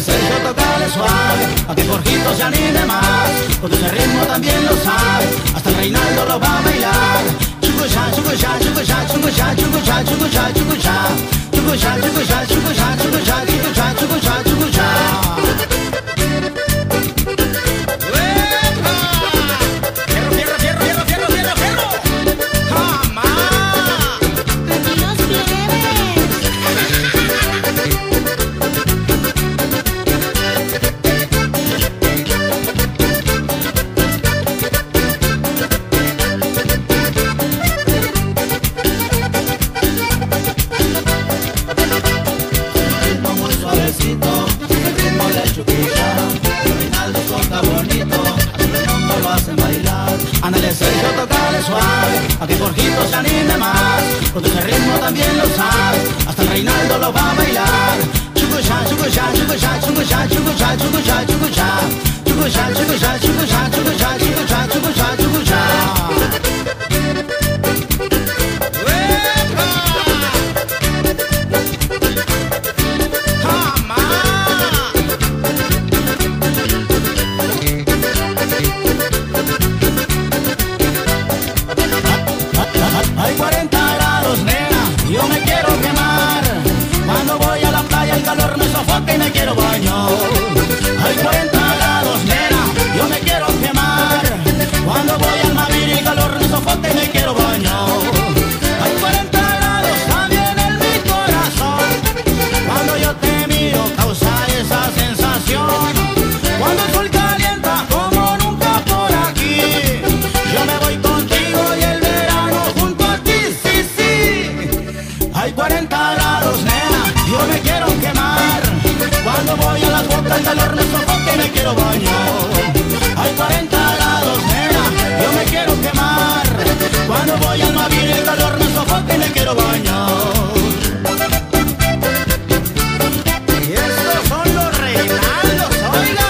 Sergio, tócale suave, pa' que Jorgito se anime más, porque ese ritmo también lo sabe, hasta el Reinaldo lo va a bailar. Chucuchá, chucuchá, chucuchá, chucuchá, chucuchá, chucuchá, chucuchá, chucuchá, chucuchá, chucuchá, chucuchá, chucuchá, chucuchá, chucuchá. Ándale Sergio, tócale suave, pa' que Jorgito se anime más, porque ese ritmo también lo sabe, hasta el Reinaldo lo va a bailar. Chucuchá, chucuchá, chucuchá, chucuchá, chucuchá, chucuchá, chucuchá, chucuchá, chucuchá, chucuchá, chucuchá, chucuchá, chucuchá, chucuchá. Hay 40 grados, nena, yo me quiero quemar. Cuando voy a la playa el calor me sofoca y me quiero bañar. Hay 40 grados, nena, yo me quiero quemar. Cuando voy al Mavir el calor me sofoca y me quiero bañar. Hay 40 grados también en mi corazón. Cuando yo te miro causa esa sensación. Cuando el sol calienta como nunca por aquí, yo me voy contigo y el verano junto a ti, sí, sí. Hay 40 grados, nena, yo me quiero quemar. Cuando voy a las bocas el calor me sofoca y me quiero bañar. Hay 40 grados, nena, yo me quiero quemar. Cuando voy al Mavir el calor me sofoca y me quiero bañar. Y estos son los Reinaldos, oiga.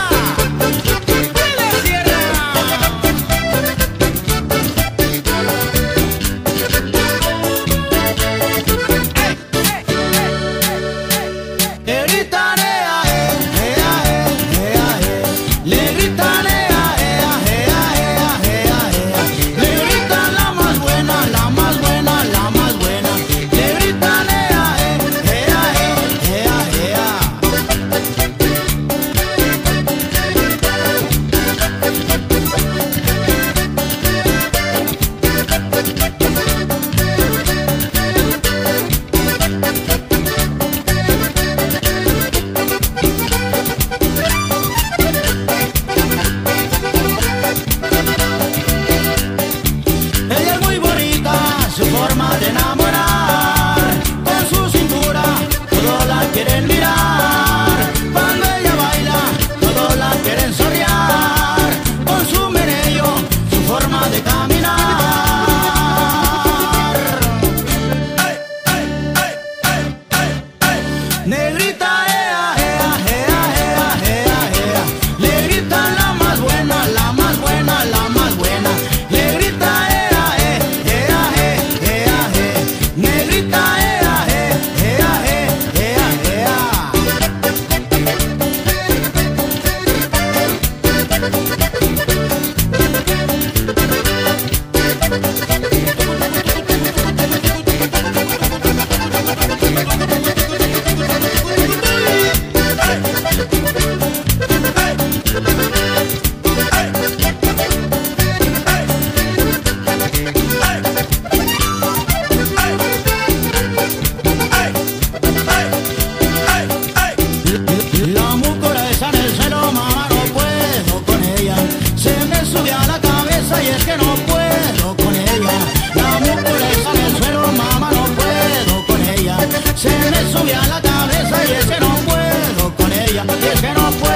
De enamorar, con su cintura todos la quieren mirar. Cuando ella baila todos la quieren sorear, con su meneo, su forma de caminar. Ay, ay, ay, ay, ay, ay. Negrita, ea, ea, ea, ea, ea, ea. Le gritan la más buena, la más buena, la más buena. Le grita ea, ea, ea. Negrita, ea, ea, ea, ea. La mucora esa en el suelo, mamá, no puedo con ella. Se me sube a la cabeza y es que no puedo con ella. La mucora esa en el suelo, mamá, no puedo con ella. Se me sube a la cabeza y es que no puedo con ella. Y es que no puedo.